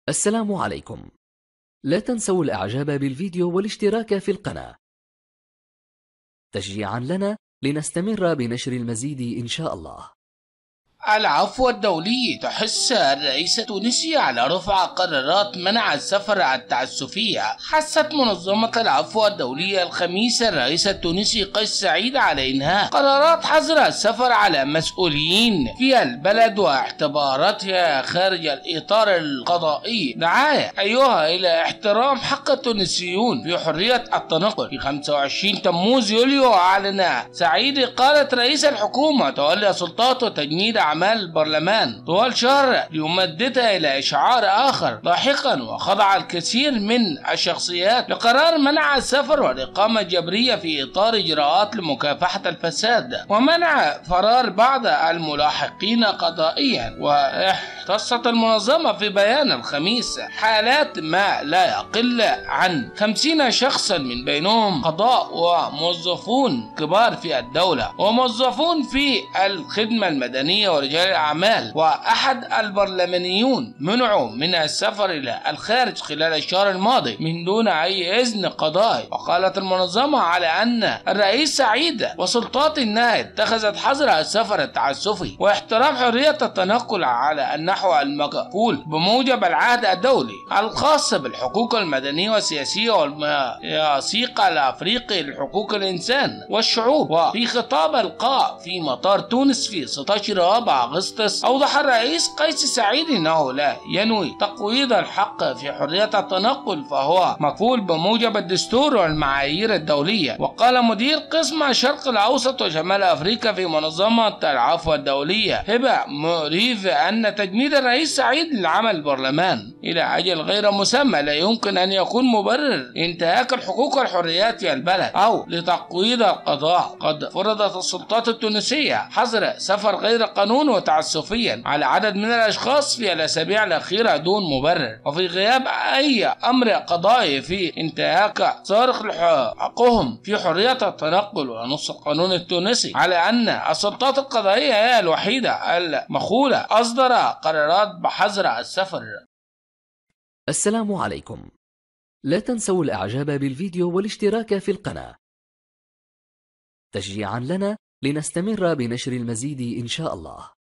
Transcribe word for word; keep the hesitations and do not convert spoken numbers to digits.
السلام عليكم. لا تنسوا الإعجاب بالفيديو والاشتراك في القناة تشجيعا لنا لنستمر بنشر المزيد إن شاء الله. العفو الدولي. تحث الرئيس التونسي على رفع قرارات منع السفر التعسفية. حثت منظمة العفو الدولية الخميس الرئيس التونسي قيس سعيد على إنهاء قرارات حظر السفر على مسؤولين في البلد واعتباراتها خارج الإطار القضائي. دعاية أيها إلى احترام حق التونسيون في حرية التنقل. في خمسة وعشرين تموز يوليو أعلن سعيد قالت رئيس الحكومة تولي سلطاته تجنيد أعمال البرلمان طوال شهر ليمددها إلى إشعار آخر لاحقا، وخضع الكثير من الشخصيات لقرار منع السفر والإقامة الجبرية في إطار إجراءات لمكافحة الفساد ومنع فرار بعض الملاحقين قضائيا. واختصت المنظمة في بيان الخميس حالات ما لا يقل عن خمسين شخصا من بينهم قضاء وموظفون كبار في الدولة وموظفون في الخدمة المدنية ورجال الأعمال، وأحد البرلمانيون منعوا من السفر إلى الخارج خلال الشهر الماضي من دون أي إذن قضائي. وقالت المنظمة على أن الرئيس سعيد وسلطات إنها اتخذت حظر السفر التعسفي واحترام حرية التنقل على النحو المقبول بموجب العهد الدولي الخاص بالحقوق المدنية والسياسية والميثاق الأفريقي لحقوق الإنسان والشعوب. وفي خطاب ألقاه في مطار تونس في ستة عشر رابع أغسطس، أوضح الرئيس قيس سعيد أنه لا ينوي تقويض الحق في حرية التنقل فهو مكفول بموجب الدستور والمعايير الدولية. وقال مدير قسم الشرق الأوسط وشمال أفريقيا في منظمة العفو الدولية هبة موريف أن تجنيد الرئيس سعيد لعمل البرلمان إلى أجل غير مسمى لا يمكن أن يكون مبرر انتهاك الحقوق والحريات في البلد أو لتقويض القضاء. قد فرضت السلطات التونسية حظر سفر غير قانون وتعسفيا على عدد من الأشخاص في الأسابيع الأخيرة دون مبرر وفي غياب أي أمر قضائي في انتهاك صارخ حقهم في حرية التنقل. ونص القانون التونسي على أن السلطات القضائية هي الوحيدة المخولة أصدر قرارات بحظر السفر. السلام عليكم. لا تنسوا الإعجاب بالفيديو والاشتراك في القناة تشجيعا لنا لنستمر بنشر المزيد إن شاء الله.